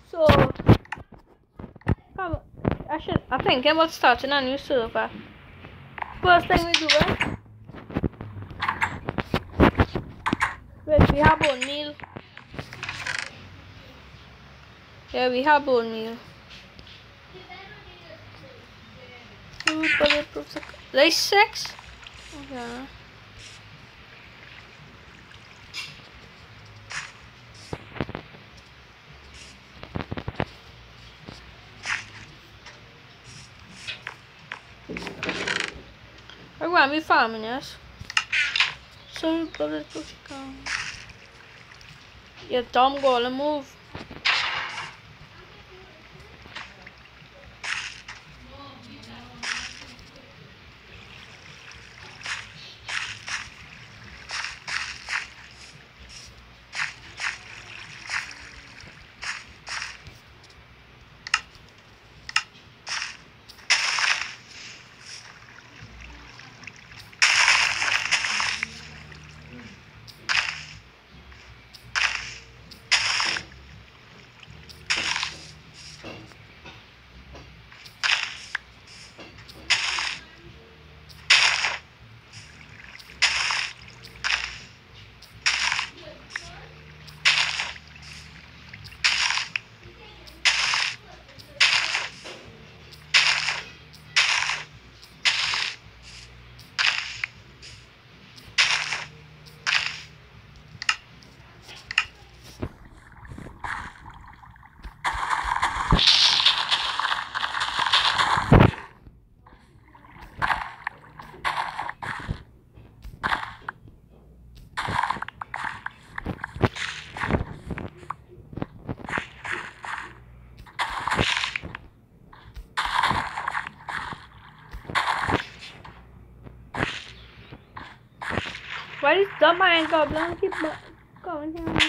So, I think I'm about starting a new server. First thing we do is, wait, we have bone meal. Yeah, we have bone meal. There's 6? Okay. I want me farming, yes. So bulletproof gun. Yeah, Tom gotta move. Why is the mine goblin keep going here?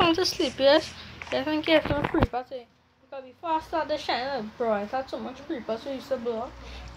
going to sleep, yes? I think you have some creeper too. Because before I start the shining, bro, I had so much creeper, so I used to blow.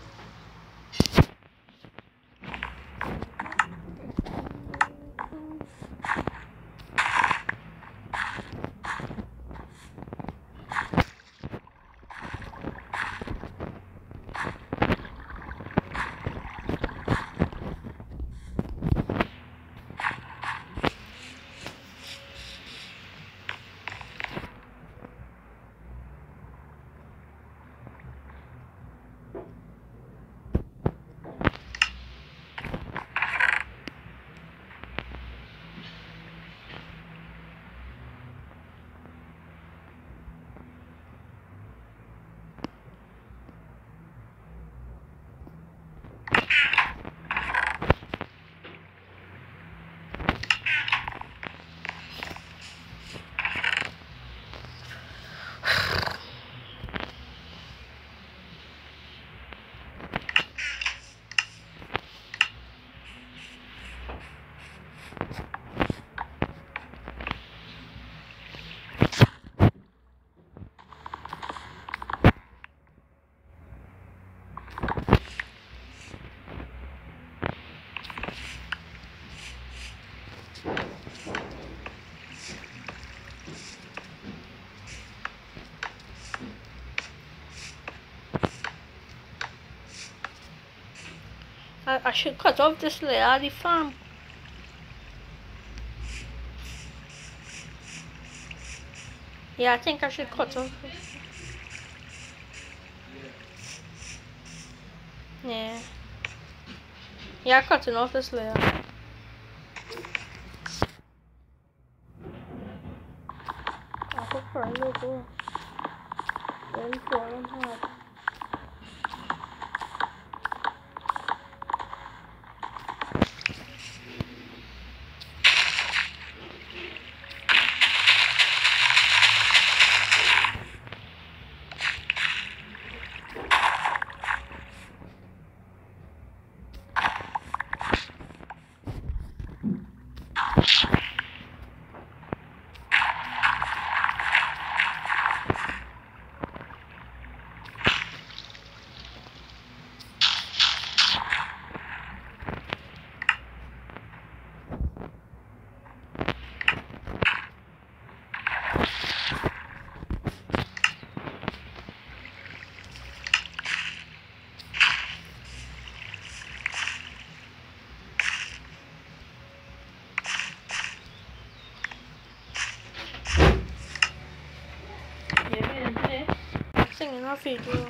I should cut off this layer of the farm. Yeah, I think I should cut off. Yeah. Yeah, cutting off this layer. I could probably go. Very foreign hard. Singing off video.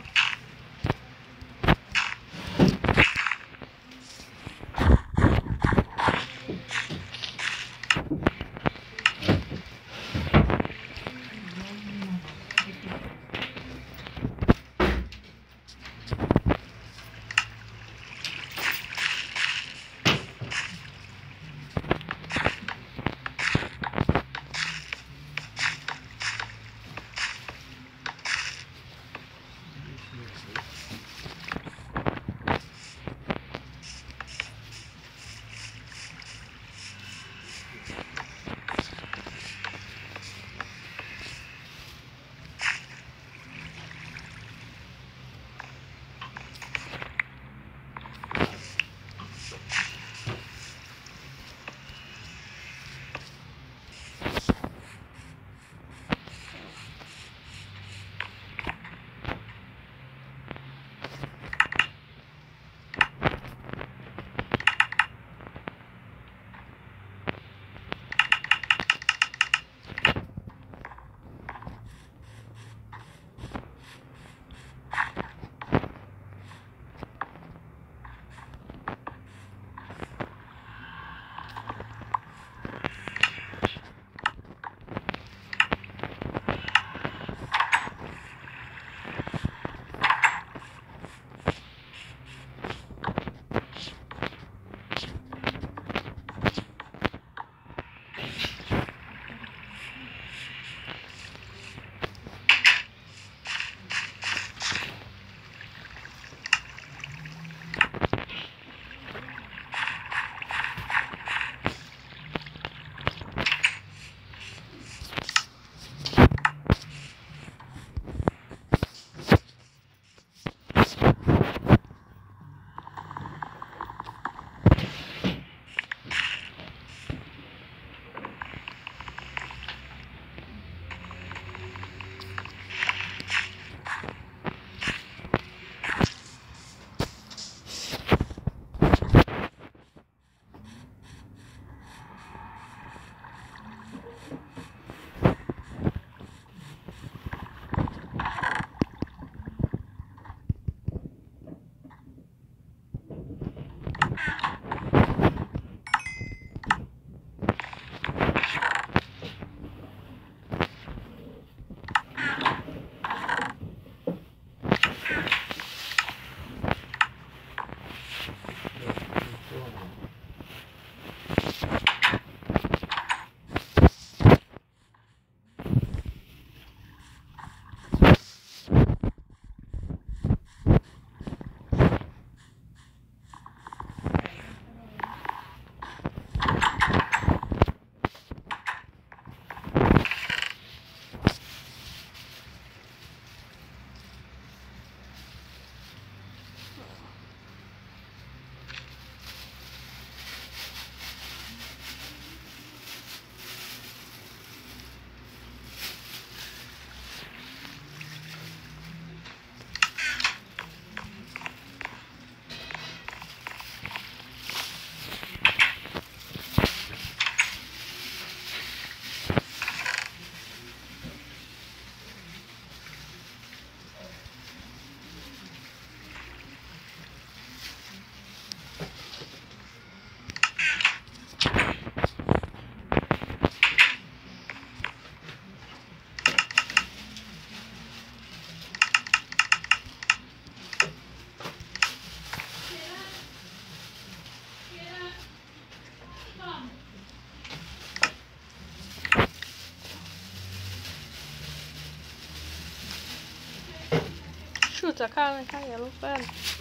shoot a car and a yellow pen.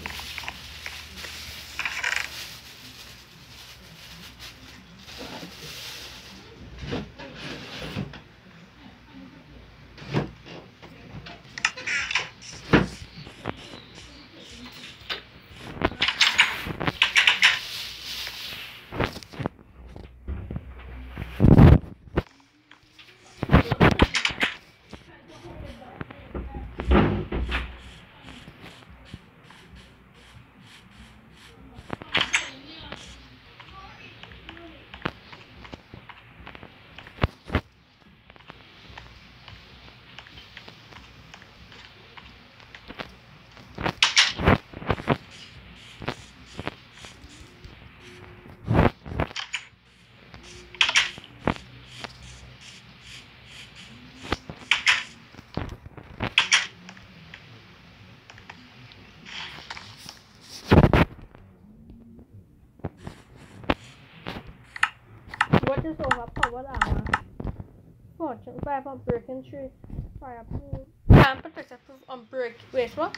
What is overpowered armor? Fortune 5 on breaking through fireproof. Protected on break. Wait, what?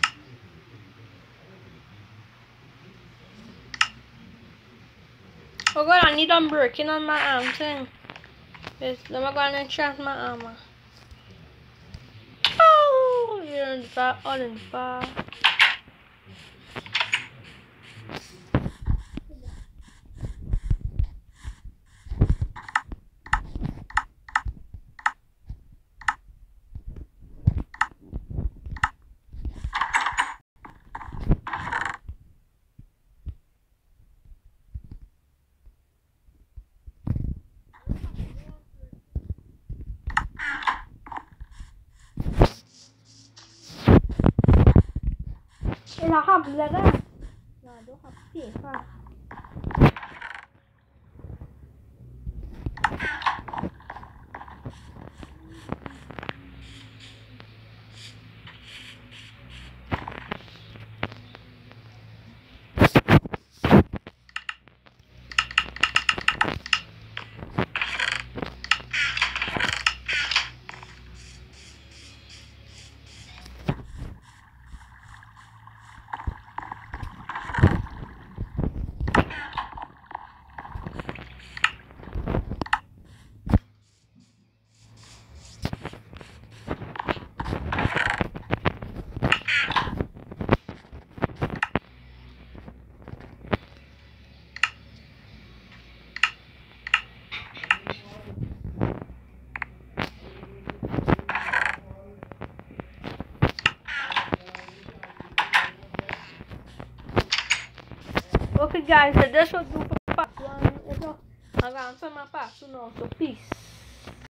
Oh god, I need unbreaking on my arm thing. Wait, let me go and enchant my armor. Oh, you're in the fire, all in the fire. I have leather. No, I don't have paper. Okay guys, so this will do for part 1. I'm going to my part 2 now, so peace.